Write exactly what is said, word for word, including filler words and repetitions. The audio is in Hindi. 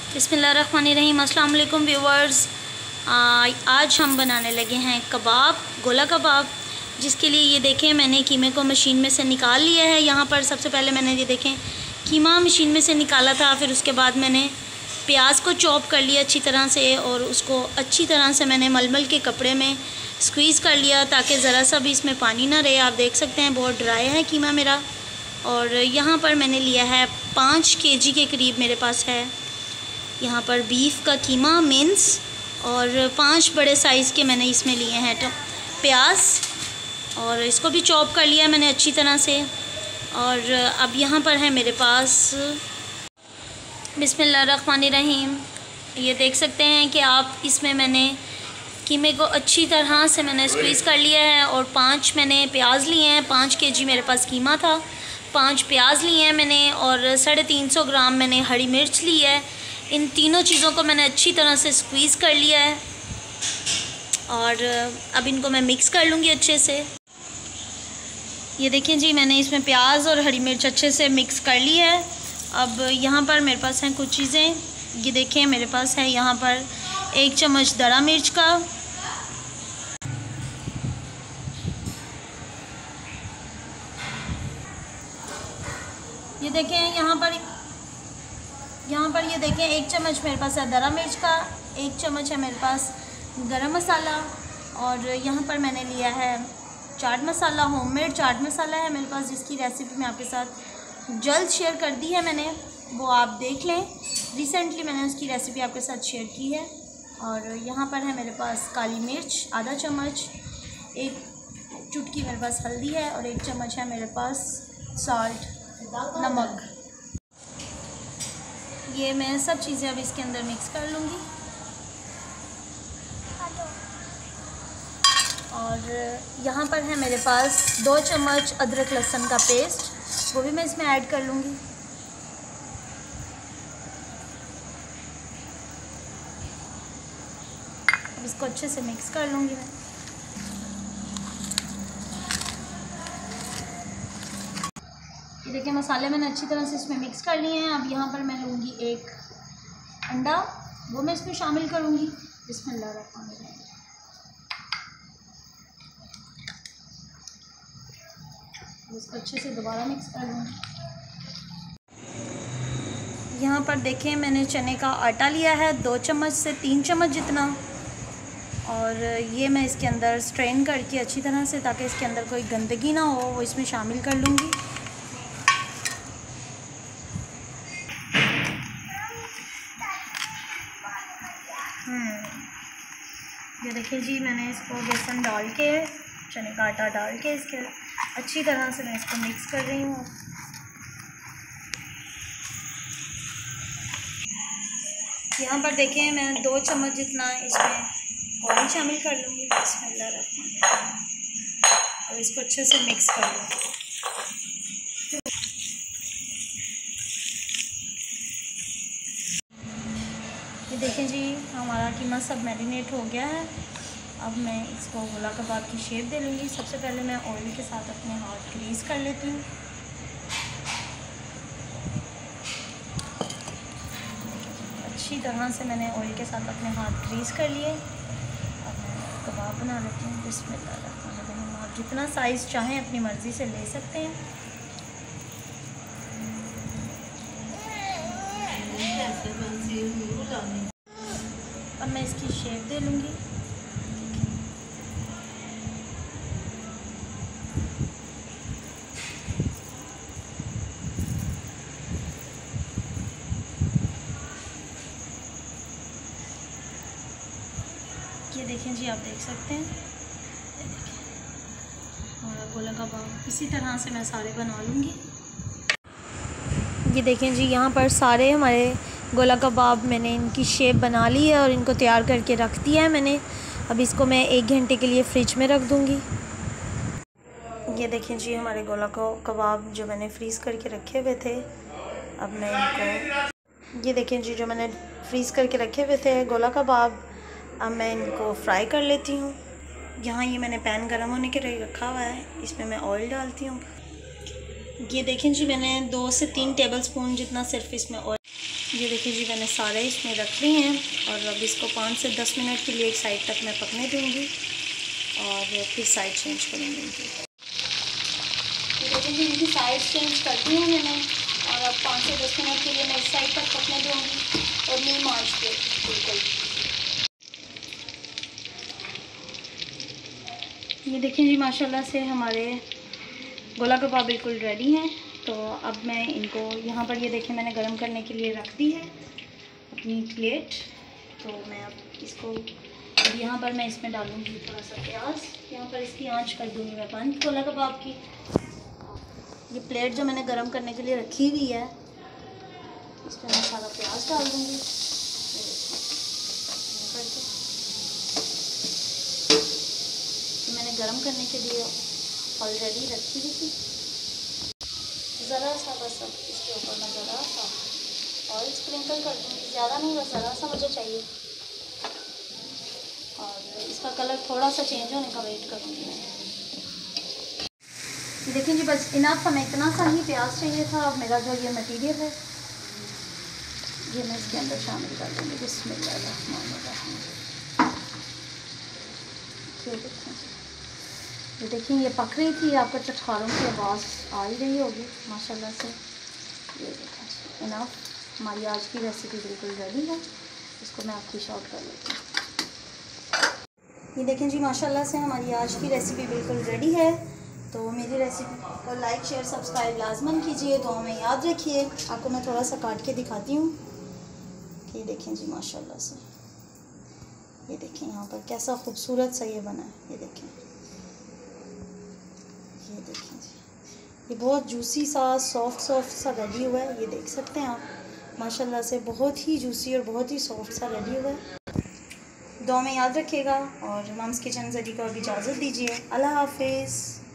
बिस्मिल्लाहिर्रहमानिर्रहीम। अस्सलाम वालेकुम व्यूवर्स। आज हम बनाने लगे हैं कबाब, गोला कबाब, जिसके लिए ये देखें मैंने कीमे को मशीन में से निकाल लिया है। यहाँ पर सबसे पहले मैंने ये देखें कीमा मशीन में से निकाला था, फिर उसके बाद मैंने प्याज को चॉप कर लिया अच्छी तरह से और उसको अच्छी तरह से मैंने मलमल के कपड़े में स्क्वीज़ कर लिया ताकि ज़रा सा भी इसमें पानी ना रहे। आप देख सकते हैं बहुत ड्राई है कीमा मेरा। और यहाँ पर मैंने लिया है पाँच केजी के करीब मेरे पास है यहाँ पर बीफ का कीमा मिन्स, और पांच बड़े साइज़ के मैंने इसमें लिए हैं तो प्याज, और इसको भी चॉप कर लिया मैंने अच्छी तरह से। और अब यहाँ पर है मेरे पास बिस्मिल्लाहिर्रहमानिर्रहीम। ये देख सकते हैं कि आप इसमें मैंने कीमे को अच्छी तरह से मैंने स्क्वीज़ कर लिया है और पांच मैंने प्याज लिए हैं। पाँच केजी मेरे पास कीमा था, पांच प्याज लिए हैं मैंने और साढ़े तीन सौ ग्राम मैंने हरी मिर्च ली है। इन तीनों चीज़ों को मैंने अच्छी तरह से स्क्वीज़ कर लिया है और अब इनको मैं मिक्स कर लूँगी अच्छे से। ये देखें जी, मैंने इसमें प्याज और हरी मिर्च अच्छे से मिक्स कर ली है। अब यहाँ पर मेरे पास हैं कुछ चीज़ें। ये देखें मेरे पास है यहाँ पर एक चम्मच दरा मिर्च का, ये देखें यहाँ पर यहाँ पर ये देखें एक चम्मच मेरे पास है दरा मिर्च का, एक चम्मच है मेरे पास गरम मसाला, और यहाँ पर मैंने लिया है चाट मसाला, होममेड चाट मसाला है मेरे पास, जिसकी रेसिपी मैं आपके साथ जल्द शेयर कर दी है मैंने, वो आप देख लें। रिसेंटली मैंने उसकी रेसिपी आपके साथ शेयर की है। और यहाँ पर है मेरे पास काली मिर्च आधा चम्मच, एक चुटकी मेरे पास हल्दी है और एक चम्मच है मेरे पास साल्ट नमक। ये मैं सब चीज़ें अब इसके अंदर मिक्स कर लूँगी। और यहाँ पर है मेरे पास दो चम्मच अदरक लहसुन का पेस्ट, वो भी मैं इसमें ऐड कर लूँगी। अब इसको अच्छे से मिक्स कर लूँगी मैं। ये देखिए मसाले मैंने अच्छी तरह से इसमें मिक्स कर लिए हैं। अब यहाँ पर मैं लूँगी एक अंडा, वो मैं इसमें शामिल करूँगी। बिस्मिल्लाहिर्रहमानिर्रहीम। इसको अच्छे से दोबारा मिक्स कर लूँगी। यहाँ पर देखें मैंने चने का आटा लिया है दो चम्मच से तीन चम्मच जितना, और ये मैं इसके अंदर स्ट्रेन करके अच्छी तरह से, ताकि इसके अंदर कोई गंदगी ना हो, वो इसमें शामिल कर लूँगी। ये देखिए जी, मैंने इसको बेसन डाल के, चने का आटा डाल के इसके अच्छी तरह से मैं इसको मिक्स कर रही हूँ। यहाँ पर देखें मैं दो चम्मच जितना इसमें ऑयल शामिल कर लूँगी। बिस्मिल्लाहिर्रहमानिर्रहीम। और इसको अच्छे से मिक्स कर लूँगी। ये देखें जी, हमारा कीमा सब मैरिनेट हो गया है। अब मैं इसको गोला कबाब की शेप दे लूँगी। सबसे पहले मैं ऑयल के साथ अपने हाथ ग्रीस कर लेती हूँ। अच्छी तरह से मैंने ऑयल के साथ अपने हाथ ग्रीस कर लिए। अब मैं कबाब बना लेती हूँ। बिस्मिल्लाहिर्रहमानिर्रहीम। आप जितना साइज़ चाहें अपनी मर्ज़ी से ले सकते हैं। अब मैं इसकी शेप दे लूँगी। ये देखें जी, आप देख सकते हैं, ये देखें हमारा गोला कबाब। इसी तरह से मैं सारे बना लूँगी। ये देखें जी, यहाँ पर सारे हमारे गोला कबाब मैंने इनकी शेप बना ली है और इनको तैयार करके रख दिया है मैंने। अब इसको मैं एक घंटे के लिए फ्रिज में रख दूँगी। ये देखें जी, हमारे गोला को कबाब जो मैंने फ्रीज़ करके रखे हुए थे, अब मैं इनको, ये देखें जी, जो मैंने फ्रीज़ करके रखे हुए थे गोला कबाब, अब मैं इनको फ्राई कर लेती हूँ। यहाँ ये मैंने पैन गर्म होने के लिए रखा हुआ है, इसमें मैं ऑयल डालती हूँ। ये देखें जी, मैंने दो से तीन टेबलस्पून जितना सिर्फ इसमें ऑयल ये देखिए जी, मैंने सारे इसमें रख लिए हैं और अब इसको पाँच से दस मिनट के लिए एक साइड तक मैं पकने दूँगी और फिर साइड चेंज करूँगी इनकी। ये देखिए जी, इनकी साइड चेंज कर दी है मैंने और अब पाँच से दस मिनट के लिए मैं इस साइड तक पकने दूँगी और मीम आंच पे बिल्कुल। ये देखिए जी, माशाल्लाह से हमारे गोला कबाब बिल्कुल रेडी हैं। तो अब मैं इनको यहाँ पर ये देखें मैंने गरम करने के लिए रख दी है अपनी प्लेट। तो मैं अब इसको अब यहाँ पर मैं इसमें डालूँगी थोड़ा सा प्याज। यहाँ पर इसकी आंच कर दूँगी मैं बंद गोला कबाब की। ये प्लेट जो मैंने गरम करने के लिए रखी हुई है इस पर मैं सारा प्याज डाल दूँगी। मैंने गरम करने के लिए ऑलरेडी रखी हुई थी। ज़रा सा बस अब इसके ऊपर मैं ज़रा सा ऑयल स्प्रिंकल कर दूँगी, ज़्यादा नहीं बस ज़रा सा मुझे चाहिए। और इसका कलर थोड़ा सा चेंज होने का वेट करूँगी मैं। ये देखें जी, बस इनफ हमें इतना सा ही प्याज चाहिए था। अब मेरा जो ये मटीरियल है ये मैं इसके अंदर शामिल कर दूँगी। बिस्मिल्लाहिर्रहमानिर्रहीम। ये देखिए ये पक रही थी, आपको चटखारों की आवाज़ आ ही रही होगी माशाल्लाह से। ये देखें इनफ, हमारी आज की रेसिपी बिल्कुल रेडी है। इसको मैं आपकी शॉर्ट कर लेती हूँ। ये देखें जी, माशाल्लाह से हमारी आज की रेसिपी बिल्कुल रेडी है। तो मेरी रेसिपी को लाइक शेयर सब्सक्राइब लाजमन कीजिए, दुआ में याद रखिए। आपको मैं थोड़ा सा काट के दिखाती हूँ। ये देखें जी माशाल्लाह से, ये देखें यहाँ पर कैसा खूबसूरत सा ये बना है। ये देखें, ये देखें जी, ये बहुत जूसी सा सॉफ्ट सॉफ्ट सा रेडी हुआ है। ये देख सकते हैं आप माशाल्लाह से, बहुत ही जूसी और बहुत ही सॉफ्ट सा रेडी हुआ है। दुआ में याद रखिएगा और मम्स किचन ज़री को अब इजाज़त दीजिए। अल्लाह हाफिज़।